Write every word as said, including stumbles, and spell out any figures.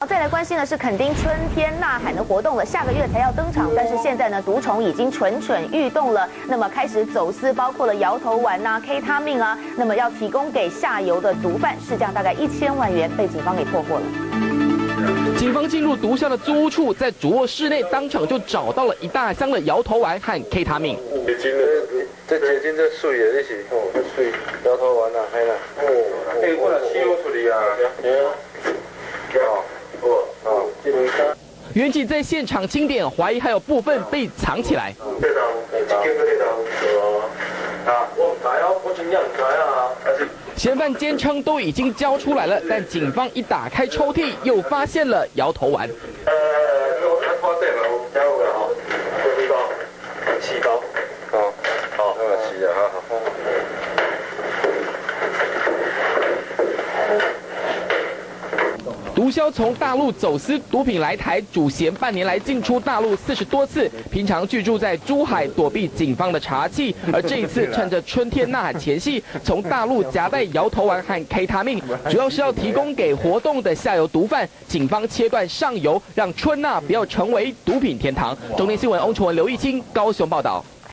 再来关心的是垦丁春天呐喊的活动了，下个月才要登场，但是现在呢，毒虫已经蠢蠢欲动了，那么开始走私，包括了摇头丸呐、K 他命啊，那么要提供给下游的毒贩，市价大概一千万元，被警方给破获了。 警方进入毒枭的租屋处，在主卧室内当场就找到了一大箱的摇头丸和 K 他命。 结晶的，这结晶这水的，你是哦，这水摇头丸啊，嘿啦。哦，哎，我来抽出来啊，对啊。 员警在现场清点，怀疑还有部分被藏起来。嫌犯坚称都已经交出来了，但警方一打开抽屉，又发现了摇头丸。呃， 细胞，好，好，是啊，好好。 毒枭从大陆走私毒品来台，主嫌半年来进出大陆四十多次，平常居住在珠海，躲避警方的查缉。而这一次趁着春天呐喊前夕，从大陆夹带摇头丸和 K 他命，主要是要提供给活动的下游毒贩。警方切断上游，让春呐不要成为毒品天堂。中天新闻翁崇文、刘义清高雄报道。